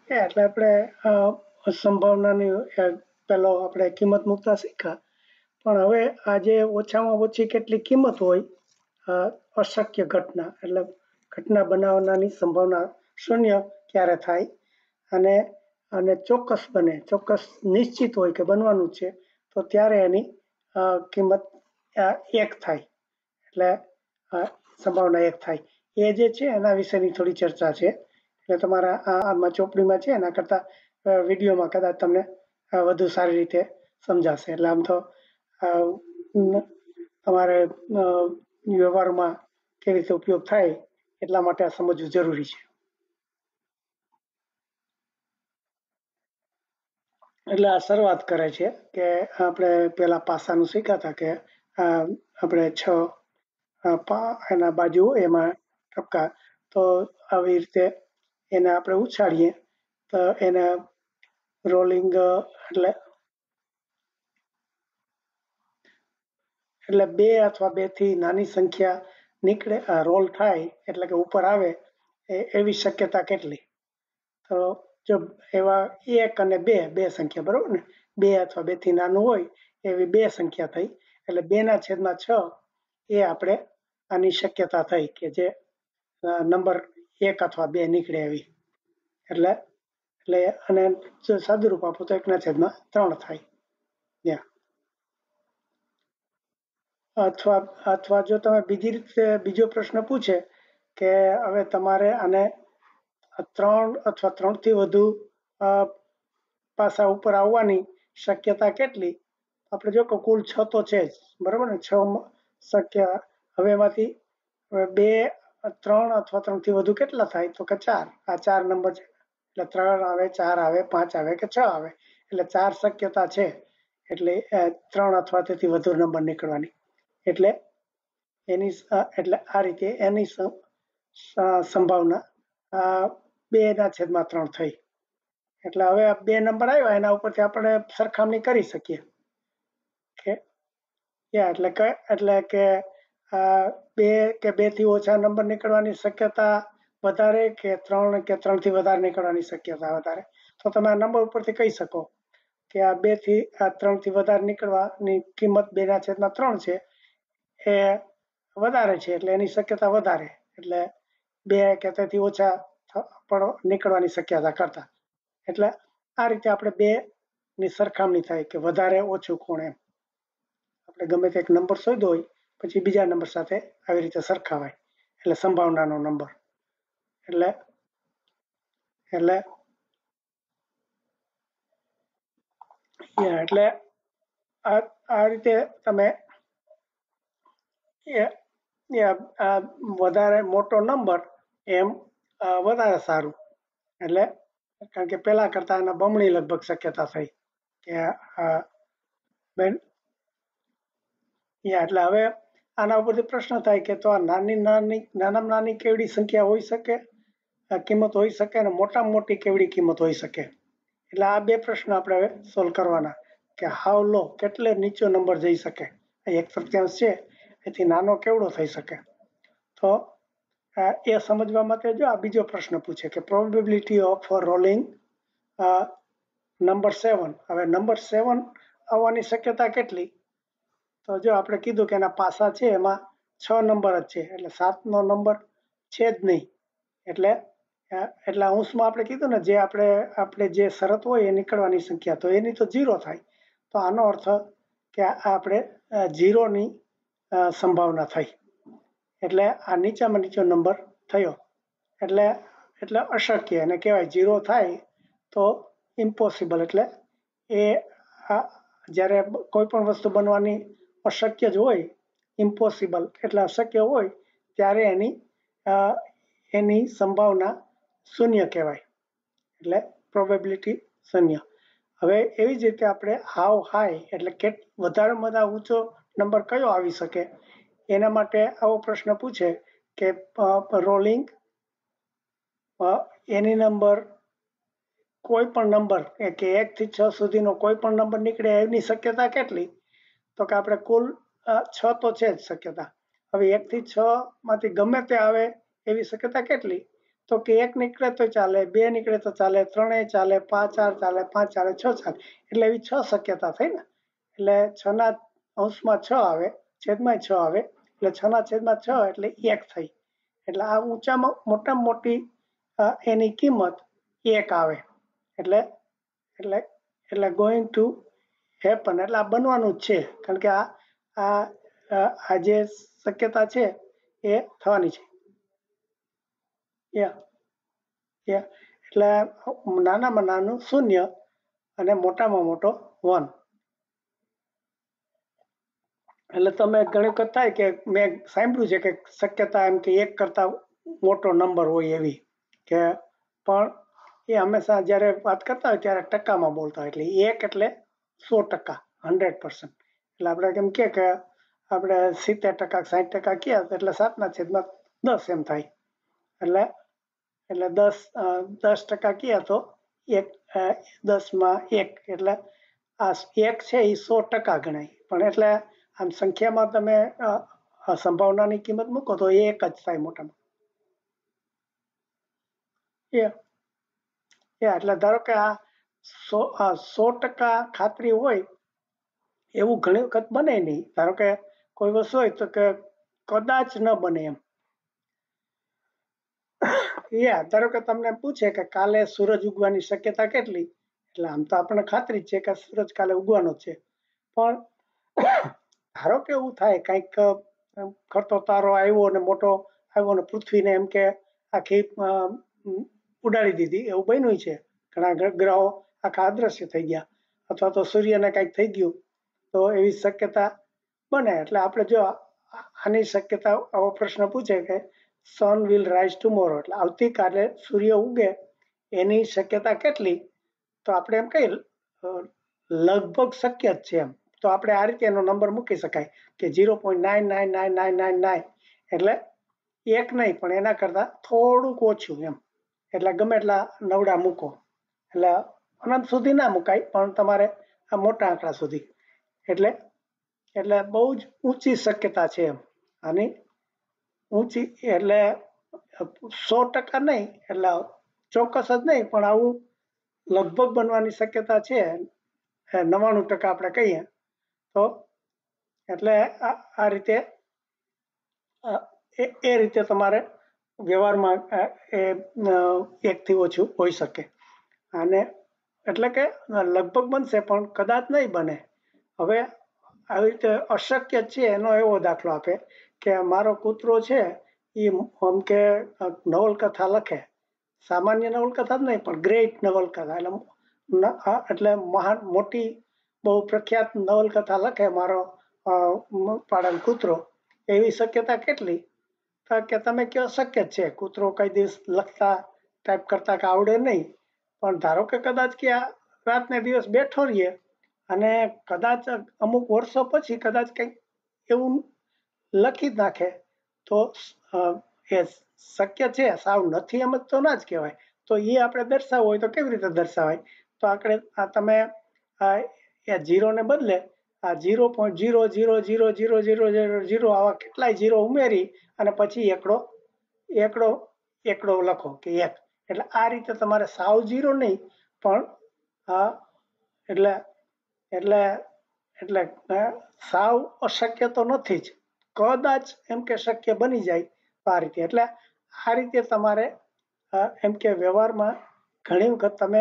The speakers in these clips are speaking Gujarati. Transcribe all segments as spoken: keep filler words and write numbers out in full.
એટલે આપણે સંભાવનાની પેલો આપણે કિંમત મૂકતા શીખ્યા, પણ હવે આજે ઓછામાં ઓછી કેટલી કિંમત હોય અશક્ય ઘટના એટલે ઘટના બનાવવાની સંભાવના શૂન્ય ક્યારે થાય અને અને ચોક્કસ બને, ચોક્કસ નિશ્ચિત હોય કે બનવાનું છે તો ત્યારે એની કિંમત એક થાય, એટલે સંભાવના એક થાય. એ જે છે એના વિશેની થોડી ચર્ચા છે. એટલે તમારા આમાં ચોપડીમાં છે એના કરતાં વિડીયોમાં કદાચ તમને વધુ સારી રીતે સમજાશે. એટલે આમ તો તમારે વ્યવહારમાં કેવી રીતે ઉપયોગ થાય એટલા માટે આ સમજવું જરૂરી છે. એટલે આ શરૂઆત કરે છે કે આપણે પેલા પાસાનું શીખ્યા હતા કે આપણે છ એના બાજુ એમાં ટપકા, તો આવી રીતે એને આપણે ઉછાળીએ તો એને રોલિંગ એટલે એટલે બે અથવા બે થી નાની સંખ્યા નીકળે રોલ થાય એટલે કે ઉપર આવે એવી શક્યતા કેટલી? તો જો એવા એક અને બે બે સંખ્યા બરોબર ને, બે અથવા બે થી નાનું હોય એવી બે સંખ્યા થઈ, એટલે બે ના છેદમાં છ એ આપણે આની શક્યતા થઈ કે જે નંબર એક અથવા બે નીકળે એવી. એટલે એટલે અને જો સાદુરૂપ આપો તો એકના છેદમાં ત્રણ થાય. ત્યાં અથવા અથવા જો તમે બીજી રીતે બીજો પ્રશ્ન પૂછે કે હવે તમારે આને ત્રણ અથવા ત્રણથી વધુ પાસા ઉપર આવવાની શક્યતા કેટલી? આપણે જો કે કુલ છ તો છે જ બરાબર ને, છ શક્ય. હવે એમાંથી બે ત્રણ અથવા ત્રણથી વધુ કેટલા થાય? તો કે ચાર. આ ચાર નંબર છે એટલે ત્રણ આવે, ચાર આવે, પાંચ આવે કે છ આવે, એટલે ચાર શક્યતા છે. એટલે ત્રણ અથવા તેથી વધુ નંબર નીકળવાની. એટલે એની એટલે આ રીતે એની સંભાવના બે ના છેદમાં ત્રણ થઈ. એટલે હવે આ બે નંબર આવ્યા એના ઉપરથી આપણે સરખામણી કરી શકીએ કે એટલે કે એટલે કે બે કે બે થી ઓછા નંબર નીકળવાની શક્યતા વધારે કે ત્રણ કે ત્રણ થી વધારે નીકળવાની શક્યતા વધારે? તો તમે આ નંબર ઉપરથી કહી શકો કે આ બે થી આ ત્રણ થી વધારે નીકળવાની કિંમત બે ના છેદમાં ત્રણ છે એ વધારે છે, એટલે એની શક્યતા વધારે, એટલે બે કે તેથી ઓછા પણ નીકળવાની શક્યતા કરતા. એટલે આ રીતે આપણે બે ની સરખામણી થાય કે વધારે ઓછું કોણ એમ. આપણે ગમે તે એક નંબર શોધ્યો હોય પછી બીજા નંબર સાથે આવી રીતે સરખાવાય એટલે સંભાવનાનો નંબર. એટલે એટલે એટલે આ રીતે તમે વધારે મોટો નંબર એમ વધારે સારું, એટલે કારણ કે પેલા કરતા એના બમણી લગભગ શક્યતા થઈ કે બેન. એટલે હવે આના ઉપરથી પ્રશ્ન થાય કે તો આ નાની નાની નાનામાં નાની કેવડી સંખ્યા હોઈ શકે, કિંમત હોઈ શકે, અને મોટામાં મોટી કેવડી કિંમત હોઈ શકે? એટલે આ બે પ્રશ્ન આપણે હવે સોલ્વ કરવાના કે હાવ લો કેટલે નીચો નંબર જઈ શકે, એક તૃતીયાંશ છે એથી નાનો કેવડો થઈ શકે? તો એ સમજવા માટે જો આ બીજો પ્રશ્ન પૂછે કે probability of rolling number seven. હવે નંબર સેવન આવવાની શક્યતા કેટલી? તો જો આપણે કીધું કે એના પાસા છે એમાં છ નંબર જ છે, એટલે સાતનો નંબર છે જ નહીં. એટલે એટલે અંશમાં આપણે કીધું ને જે આપણે આપણે જે શરત હોય એ નીકળવાની સંખ્યા, તો એની તો ઝીરો થાય. તો આનો અર્થ કે આપણે ઝીરોની સંભાવના થઈ, એટલે આ નીચામાં નીચો નંબર થયો, એટલે એટલે અશક્ય એને કહેવાય. ઝીરો થાય તો ઇમ્પોસિબલ, એટલે એ જ્યારે કોઈ પણ વસ્તુ બનવાની અશક્ય જ હોય, ઇમ્પોસિબલ એટલે અશક્ય હોય, ત્યારે એની એની સંભાવના શૂન્ય કહેવાય, એટલે પ્રોબેબિલિટી શૂન્ય. હવે એવી જ રીતે આપણે હાવ હાઈ એટલે કે વધારેમાં વધારે ઊંચો નંબર કયો આવી શકે એના માટે આવો પ્રશ્ન પૂછે કે રોલિંગ એની નંબર કોઈ પણ નંબર કે એક થી છ સુધીનો કોઈ પણ નંબર નીકળે એની શક્યતા કેટલી? તો કે આપણે કુલ છ તો છે જ શક્યતા. હવે એક થી છ માંથી ગમે તે આવે એવી શક્યતા કેટલી? તો કે એક નીકળે તો ચાલે, બે નીકળે તો ચાલે, ત્રણેય ચાલે, પાંચ ચાર ચાલે, પાંચ ચાલે, છ ચાલે, એટલે એવી છ શક્યતા થઈ ને. એટલે છ ના અંશમાં છ આવે, છેદમાં છ આવે, એટલે છ ના છેદમાં છ એટલે એક થઈ. એટલે આ ઊંચામાં મોટામાં મોટી એની કિંમત એક આવે. એટલે એટલે એટલે ગોઈંગ ટુ હેપન, એટલે આ બનવાનું જ છે, કારણ કે આ આ આ જે શક્યતા છે એ થવાની છે. યા યા એટલે નાનામાં નાનું શૂન્ય અને મોટામાં મોટો વન. એટલે તમે ઘણી વખત થાય કે મેં સાંભળ્યું છે કે શક્યતા એમ કે એક કરતા મોટો નંબર હોય એવી, કે પણ એ હંમેશા જ્યારે વાત કરતા હોય ત્યારે ટકામાં બોલતા હોય. એટલે એક એટલે સો ટકા, હંડ્રેડ પર્સન્ટ. એટલે આપણે કેમ કે કે આપણે સિત્તેર ટકા સાઠ ટકા કહે એટલે સાતના છેદમાં દસ એમ થાય. એટલે એટલે દસ દસ ટકા કહે તો એક દસમાં એક, એટલે આ એક છે એ સો ટકા ગણાય. પણ એટલે આમ સંખ્યામાં તમે સંભાવનાની કિંમત મૂકો તો એ એક જ થાય મોટામાં. એ એટલે ધારો કે આ સો સો ટકા ખાતરી હોય એવું ઘણી વખત બને નહીં. ધારો કે કોઈ વસ્તુ હોય તો કે કદાચ ન બને એમ. યા ધારો કે તમને પૂછે કે કાલે સૂરજ ઉગવાની શક્યતા કેટલી, એટલે આમ તો આપણને ખાતરી જ છે કે સૂરજ કાલે ઉગવાનો છે. પણ ધારો કે એવું થાય કંઈક ખરતો તારો આવ્યો ને મોટો આવ્યો ને પૃથ્વીને એમ કે આખી ઉડાડી દીધી, એવું બન્યું છે. ઘણા ગ્રહો આખા અદ્રશ્ય થઈ ગયા, અથવા તો સૂર્યને કંઈક થઈ ગયું, તો એવી શક્યતા બને. એટલે આપણે જો આની શક્યતા આવો પ્રશ્ન પૂછે કે સન વિલ રાઇઝ ટુમોરો, એટલે આવતીકાલે સૂર્ય ઉગે એની શક્યતા કેટલી, તો આપણે એમ કહીએ લગભગ શક્ય જ છે એમ. તો આપણે આ રીતે એનો નંબર મૂકી શકાય કે zero point nine nine nine nine nine nine, એટલે એક નહીં પણ એના કરતાં થોડુંક ઓછું એમ. એટલે ગમે એટલા નવડા મૂકો, એટલે અનંત સુધી ના મુકાય પણ તમારે આ મોટા આંકડા સુધી. એટલે એટલે બહુ જ ઊંચી શક્યતા છે એમ આની. ઊંચી એટલે સો ટકા નહીં, એટલે ચોક્કસ જ નહીં, પણ આવું લગભગ બનવાની શક્યતા છે નવ્વાણું ટકા આપણે કહીએ તો. એટલે આ રીતે એ રીતે તમારે વ્યવહારમાં એ એકથી ઓછું હોઈ શકે. અને એટલે કે લગભગ બનશે પણ કદાચ નહીં બને. હવે આવી રીતે અશક્ય છે એનો એવો દાખલો આપે કે મારો કૂતરો છે એ આમ કે નવલકથા લખે, સામાન્ય નવલકથા જ નહીં પણ ગ્રેટ નવલકથા, એટલે એટલે મહાન મોટી બહુ પ્રખ્યાત નવલકથા લખે મારો પાડેલ કૂતરો. એવી શક્યતા કેટલી, કે તમે કહો શક્ય જ છે, કૂતરો કઈ દિવસ લખતા ટાઈપ કરતા કે આવડે નહીં, પણ ધારો કે કદાચ કે આ રાતને દિવસ બેઠો રહીએ અને કદાચ અમુક વર્ષો પછી કદાચ કંઈક એવું લખી જ નાખે તો એ શક્ય છે, સાવ નથી એમ જ તો ના જ કહેવાય. તો એ આપણે દર્શાવવું હોય તો કેવી રીતે દર્શાવાય, તો આપણે આ તમે એ ઝીરોને બદલે આ zero point zero zero zero zero zero zero zero આવા કેટલાય ઝીરો ઉમેરી અને પછી એકડો એકડો એકડો લખો કે એક. એટલે આ રીતે તમારે સાવ ઝીરો નહીં પણ આ એટલે એટલે એટલે સાવ અશક્ય તો નથી જ, કદાચ એમ કે શક્ય બની જાય આ રીતે. એટલે આ રીતે તમારે એમ કે વ્યવહારમાં ઘણી વખત તમે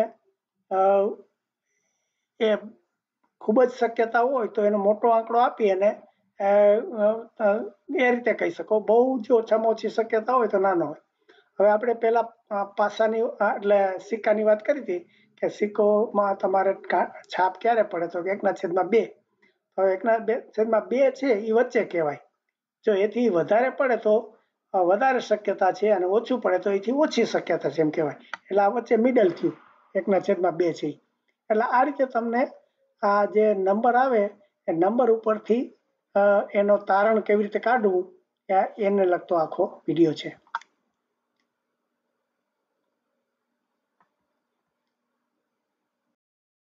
એ ખૂબ જ શક્યતા હોય તો એનો મોટો આંકડો આપી અને એ રીતે કહી શકો. બહુ જ ઓછામાં ઓછી શક્યતા હોય તો નાનો હોય. હવે આપણે પહેલા પાસાની એટલે સિક્કાની વાત કરી હતી કે સિક્કોમાં તમારે છાપ ક્યારે પડે, તો એકના છેદમાં બે. હવે એકના બે છેદમાં બે છે એ વચ્ચે કહેવાય. જો એથી વધારે પડે તો વધારે શક્યતા છે અને ઓછું પડે તો એથી ઓછી શક્યતા છે એમ કહેવાય. એટલે આ વચ્ચે મિડલ થયું, એકના છેદમાં બે છે. એટલે આ રીતે તમને આ જે નંબર આવે એ નંબર ઉપરથી એનો તારણ કેવી રીતે કાઢવું એને લગતો આખો વિડીયો છે.